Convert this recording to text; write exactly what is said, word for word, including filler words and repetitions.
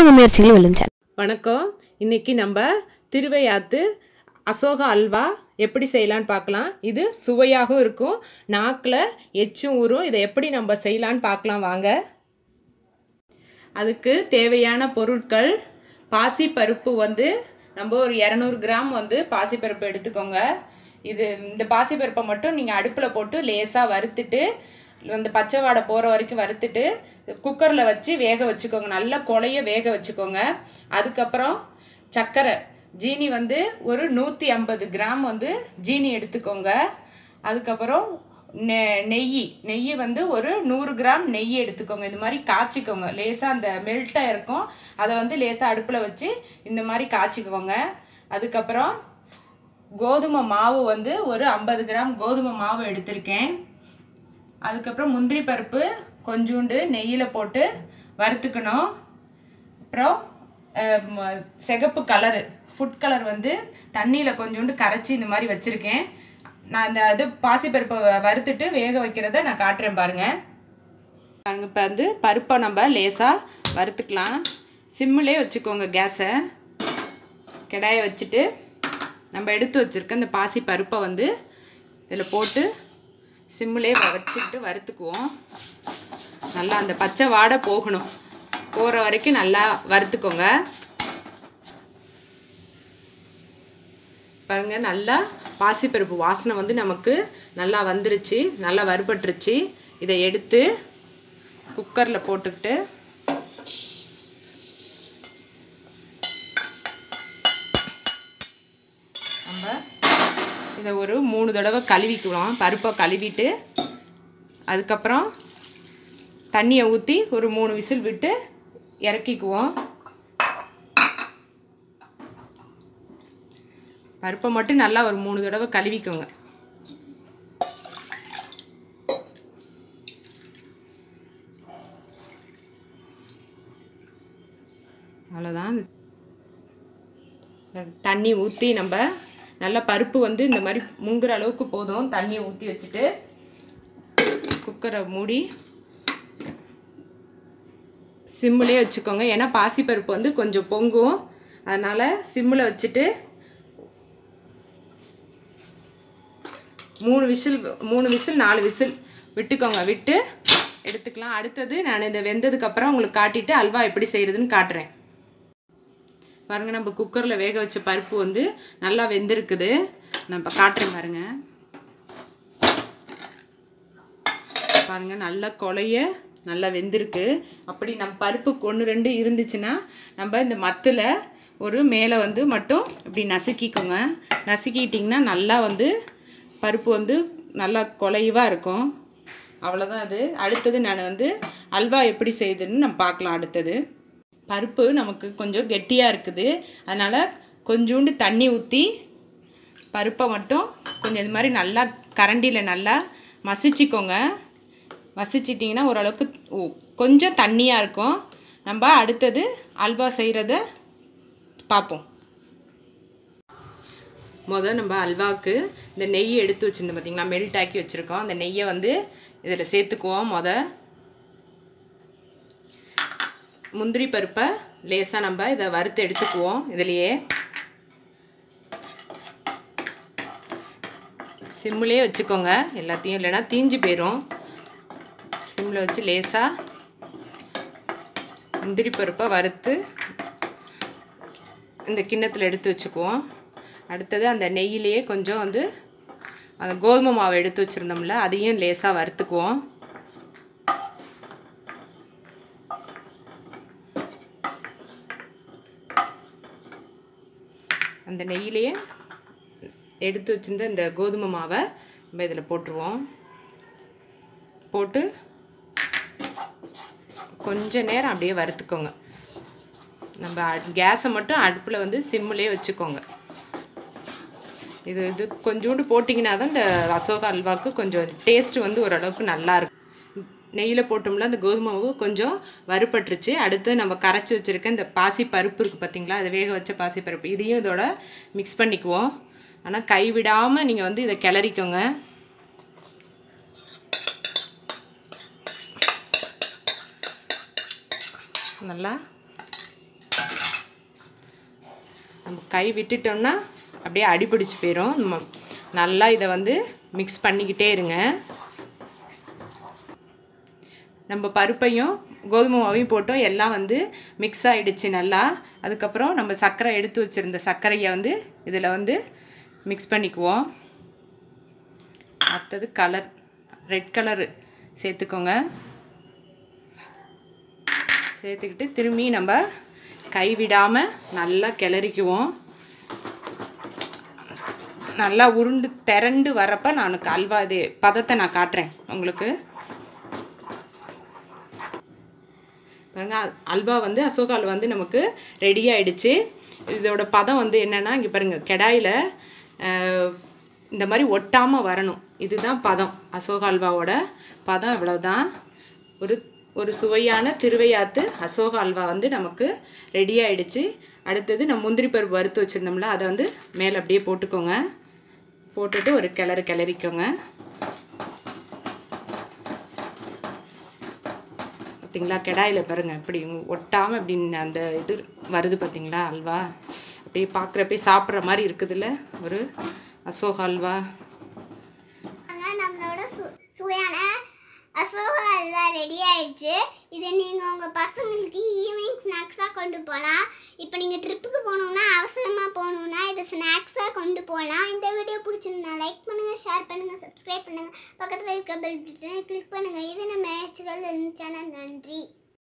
உங்கள் முயற்சிகள் வெல்லும் சேனல். வணக்கம். இன்னைக்கு நம்ம திருவையாத்து அசோகா அல்வா எப்படி செய்யலான்னு பார்க்கலாம். இது சுவையாகவும் இருக்கும், நாக்கில் எச்சும் ஊறும். இதை எப்படி நம்ம செய்யலான்னு பார்க்கலாம் வாங்க. அதுக்கு தேவையான பொருட்கள்: பாசிப்பருப்பு வந்து நம்ம ஒரு இரநூறு கிராம் வந்து பாசிப்பருப்பு எடுத்துக்கோங்க. இது இந்த பாசிப்பருப்பை மட்டும் நீங்கள் அடுப்பில் போட்டு லேசாக வறுத்துட்டு அந்த பச்சை வாடை போகிற வரைக்கும் வறுத்துட்டு குக்கரில் வச்சு வேக வச்சுக்கோங்க. நல்லா கொலைய வேக வச்சுக்கோங்க. அதுக்கப்புறம் சர்க்கரை ஜீனி வந்து ஒரு நூற்றி ஐம்பது கிராம் வந்து ஜீனி எடுத்துக்கோங்க. அதுக்கப்புறம் நெ நெய் நெய் வந்து ஒரு நூறு கிராம் நெய் எடுத்துக்கோங்க. இது மாதிரி காய்ச்சிக்கோங்க. லேசாக அந்த மெல்ட்டாக இருக்கும், அதை வந்து லேசாக அடுப்பில் வச்சு இந்த மாதிரி காய்ச்சிக்கோங்க. அதுக்கப்புறம் கோதுமை மாவு வந்து ஒரு ஐம்பது கிராம் கோதுமை மாவு எடுத்திருக்கேன். அதுக்கப்புறம் முந்திரி பருப்பு கொஞ்சோண்டு நெய்யில் போட்டு வறுத்துக்கணும். அப்புறம் சிகப்பு கலரு ஃபுட் கலர் வந்து தண்ணியில் கொஞ்சோண்டு கரைச்சி இந்த மாதிரி வச்சுருக்கேன். நான் இந்த இது பாசிப்பருப்பை வறுத்துட்டு வேக வைக்கிறத நான் காட்டுறேன் பாருங்கள். பாருங்கள், இப்போ வந்து பருப்பை நம்ம லேசாக வறுத்துக்கலாம். சிம்மிலே வச்சுக்கோங்க கேஸை. கடாயை வச்சுட்டு நம்ம எடுத்து வச்சுருக்க இந்த பாசி பருப்பை வந்து இதில் போட்டு சிம்மிலே வச்சுக்கிட்டு வறுத்துக்குவோம். நல்லா அந்த பச்சை வாடை போகணும், போகிற வரைக்கும் நல்லா வறுத்துக்கோங்க. பாருங்கள், நல்லா பாசிப்பருப்பு வாசனை வந்து நமக்கு நல்லா வந்துருச்சு, நல்லா வறுபட்டுருச்சு. இதை எடுத்து குக்கரில் போட்டுக்கிட்டு நம்ம இதை ஒரு மூணு தடவை கழுவிக்குவோம். பருப்பை கழுவிட்டு அதுக்கப்புறம் தண்ணியை ஊற்றி ஒரு மூணு விசில் விட்டு இறக்கிக்குவோம். பருப்பை மட்டும் நல்லா ஒரு மூணு தடவை கழுவிக்கோங்க. அவ்வளோதான். தண்ணி ஊற்றி நம்ம நல்லா பருப்பு வந்து இந்த மாதிரி முங்குற அளவுக்கு போதும். தண்ணியை ஊற்றி வச்சுட்டு குக்கரை மூடி சிம்மிலே வச்சுக்கோங்க. ஏன்னா பாசிப்பருப்பு வந்து கொஞ்சம் பொங்கும், அதனால் சிம்மில் வச்சுட்டு மூணு விசில் மூணு விசில் நாலு விசில் விட்டுக்கோங்க. விட்டு எடுத்துக்கலாம். அடுத்தது நான் இந்த வெந்ததுக்கப்புறம் உங்களுக்கு காட்டிட்டு அல்வா எப்படி செய்கிறதுன்னு காட்டுறேன். பாருங்கள், நம்ம குக்கரில் வேக வச்ச பருப்பு வந்து நல்லா வெந்திருக்குது. நான் இப்போ காட்டுறேன் பாருங்கள். பாருங்கள், நல்லா கொலைய நல்லா வெந்திருக்கு. அப்படி நம்ம பருப்பு ஒன்று ரெண்டு இருந்துச்சுன்னா நம்ம இந்த மத்தில் ஒரு மேலே வந்து மட்டும் இப்படி நசுக்கிக்கோங்க. நசுக்கிட்டிங்கன்னா நல்லா வந்து பருப்பு வந்து நல்லா கொலைவாக இருக்கும். அவ்வளோதான் அது. அடுத்தது நான் வந்து அல்வா எப்படி செய்யுதுன்னு நம்ம பார்க்கலாம். அடுத்தது பருப்பு நமக்கு கொஞ்சம் கெட்டியாக இருக்குது, அதனால் கொஞ்சோண்டு தண்ணி ஊற்றி பருப்பை மட்டும் கொஞ்சம் இது மாதிரி நல்லா கரண்டியில் நல்லா மசிச்சிக்கோங்க. மசிச்சிட்டிங்கன்னா ஓரளவுக்கு கொஞ்சம் தண்ணியாக இருக்கும். நம்ம அடுத்தது அல்வா செய்கிறத பார்ப்போம். முதல் நம்ம அல்வாவுக்கு இந்த நெய் எடுத்து வச்சுருந்தோம் பார்த்திங்களா, மெல்ட் ஆக்கி வச்சுருக்கோம். அந்த நெய்யை வந்து இதில் சேர்த்துக்குவோம். மொதல் முந்திரி பருப்பை லேசாக நம்ம இதை வறுத்து எடுத்துக்குவோம். இதுலேயே சிம்மிலே வச்சுக்கோங்க எல்லாத்தையும், இல்லைன்னா தீஞ்சு போயிடும். சிம்மில் வச்சு லேசாக முந்திரி பருப்பை வறுத்து இந்த கிண்ணத்தில் எடுத்து வச்சுக்குவோம். அடுத்தது அந்த நெய்யிலேயே கொஞ்சம் வந்து அந்த கோதுமை மாவு எடுத்து வச்சுருந்தோம்ல, அதையும் லேசாக வறுத்துக்குவோம். அந்த நெய்யிலேயே எடுத்து வச்சுருந்த இந்த கோதுமை மாவை நம்ம இதில் போட்டுருவோம். போட்டு கொஞ்ச நேரம் அப்படியே வறுத்துக்கோங்க. நம்ம கேஸை மட்டும் அடுப்பில் வந்து சிம்மிலே வச்சுக்கோங்க. இது இது கொஞ்சோண்டு போட்டிங்கன்னா தான் இந்த அசோகா அல்வாவுக்கு கொஞ்சம் டேஸ்ட்டு வந்து ஓரளவுக்கு நல்லாயிருக்கும். நெய்யில் போட்டோம்ல அந்த கோதுமை மாவு கொஞ்சம் வறுபட்டுருச்சு. அடுத்து நம்ம கரைச்சி வச்சுருக்க இந்த பாசி பருப்பு இருக்குது பார்த்திங்களா, அதை வேக வச்ச பாசி பருப்பு, இதையும் இதோட மிக்ஸ் பண்ணிக்குவோம். ஆனால் கைவிடாமல் நீங்கள் வந்து இதை கிளறிக்கோங்க. நல்லா நம்ம கை விட்டுட்டோம்னா அப்படியே அடிபிடிச்சு போயிடும். நல்லா இதை வந்து மிக்ஸ் பண்ணிக்கிட்டே இருங்க. நம்ம பருப்பையும் கோதுமை மாவையும் போட்டோம், எல்லாம் வந்து மிக்ஸ் ஆகிடுச்சு நல்லா. அதுக்கப்புறம் நம்ம சர்க்கரை எடுத்து வச்சுருந்த சர்க்கரையை வந்து இதில் வந்து மிக்ஸ் பண்ணிக்குவோம். அடுத்தது கலர், ரெட் கலரு சேர்த்துக்கோங்க. சேர்த்துக்கிட்டு திரும்பி நம்ம கை விடாமல் நல்லா கிளறிக்குவோம். நல்லா உருண்டு திரண்டு வரப்போ நான் அல்வா இது பதத்தை நான் காட்டுறேன் உங்களுக்கு. பாருங்க, அல்வா வந்து அசோகா அல்வா வந்து நமக்கு ரெடி ஆகிடுச்சு. இதோட பதம் வந்து என்னென்னா, இங்கே பாருங்கள், கடாயில் இந்த மாதிரி ஒட்டாமல் வரணும். இதுதான் பதம். அசோகா அல்வாவோட பதம் இவ்வளோதான். ஒரு ஒரு சுவையான திருவையாத்து அசோகா அல்வா வந்து நமக்கு ரெடி ஆகிடுச்சு. அடுத்தது நம்ம முந்திரி பருப்பு வறுத்து வச்சுருந்தோம்ல, அதை வந்து மேலே அப்படியே போட்டுக்கோங்க. போட்டுட்டு ஒரு கிளறு கிளறிக்கோங்க. பார்த்தீங்களா, கடாயில் பாருங்கள் இப்படி ஒட்டாமல் அப்படின்னு அந்த இது வருது பார்த்தீங்களா அல்வா. அப்படியே பார்க்குறப்பே சாப்பிட்ற மாதிரி இருக்குதுல்ல ஒரு அசோகா அல்வா. நம்மளோட சு சுவையான அசோகா அல்வா ரெடி ஆயிடுச்சு. இதை நீங்கள் உங்கள் பசங்களுக்கு ஈவினிங் ஸ்நாக்ஸாக கொண்டு போகலாம். இப்போ நீங்கள் ட்ரிப்புக்கு போகணுன்னா, அவசரமாக போகணுன்னா இதை ஸ்நாக்ஸாக கொண்டு போகலாம். இந்த வீடியோ பிடிச்சிருந்தா லைக் பண்ணுங்கள், ஷேர் பண்ணுங்கள், சப்ஸ்கிரைப் பண்ணுங்கள், பக்கத்தில் இருக்க பெல் பட்டனை கிளிக் பண்ணுங்கள். இது நம்ம சேனல். நன்றி.